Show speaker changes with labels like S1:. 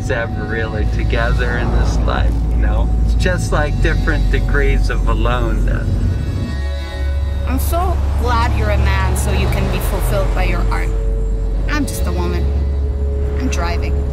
S1: nobody's ever really together in this life, you know? It's just like different degrees of aloneness.
S2: I'm so glad you're a man so you can be fulfilled by your art. I'm just a woman. I'm driving.